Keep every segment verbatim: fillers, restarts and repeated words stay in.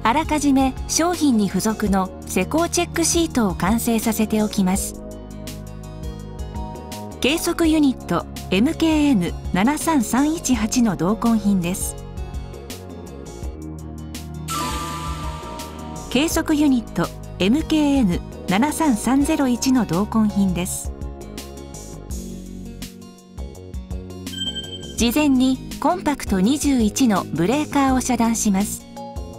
あらかじめ商品に付属の施工チェックシートを完成させておきます。計測ユニット エムケーエヌななさんさんいちはち の同梱品です。計測ユニット エムケーエヌななさんさんゼロいち の同梱品です。事前にコンパクトにじゅういちのブレーカーを遮断します。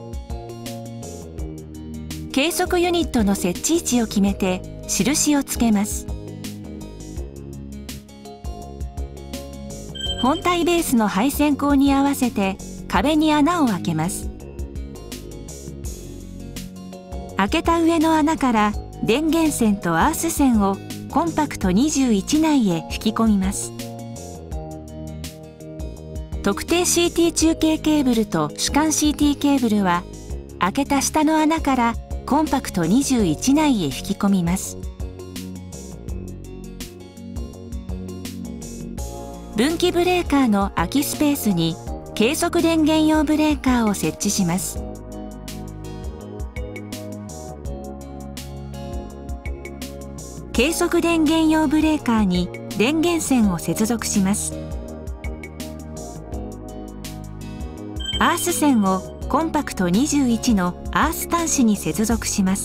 計測ユニットの設置位置を決めて印をつけます。本体ベースの配線口に合わせて壁に穴を開けます。開けた上の穴から電源線とアース線をコンパクトにじゅういち内へ引き込みます。特定 シーティー 中継ケーブルと主幹 シーティー ケーブルは開けた下の穴からコンパクトにじゅういち内へ引き込みます。分岐ブレーカーの空きスペースに計測電源用ブレーカーを設置します。計測電源用ブレーカーに電源線を接続します。アース線をコンパクトにじゅういちのアース端子に接続します。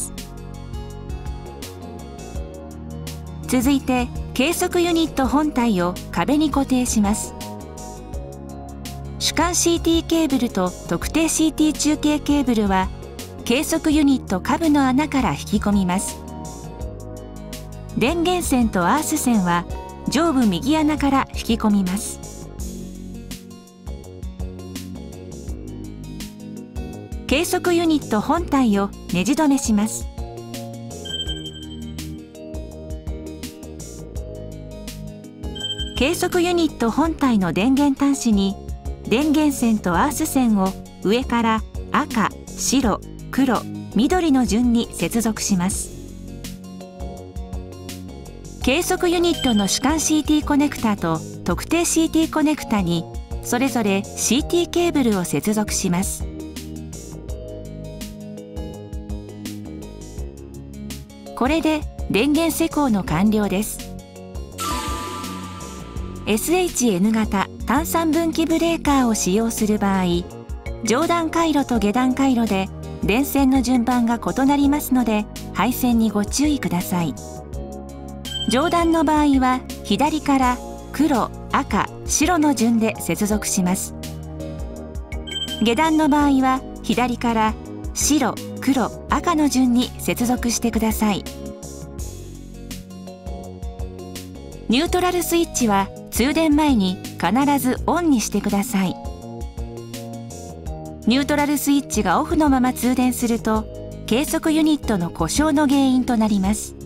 続いて計測ユニット本体を壁に固定します。主幹 シーティー ケーブルと特定 シーティー 中継ケーブルは計測ユニット下部の穴から引き込みます。電源線とアース線は上部右穴から引き込みます。計測ユニット本体をネジ止めします。計測ユニット本体の電源端子に電源線とアース線を上から赤、白、黒、緑の順に接続します。計測ユニットの主幹 シーティー コネクタと特定 シーティー コネクタにそれぞれ シーティー ケーブルを接続します。これで電源施工の完了です。エスエイチエヌ 型単三分岐ブレーカーを使用する場合、上段回路と下段回路で電線の順番が異なりますので配線にご注意ください。上段の場合は左から黒、赤、白の順で接続します。下段の場合は左から白、黒、赤の順に接続してください。ニュートラルスイッチは通電前に必ずオンにしてください。ニュートラルスイッチがオフのまま通電すると計測ユニットの故障の原因となります。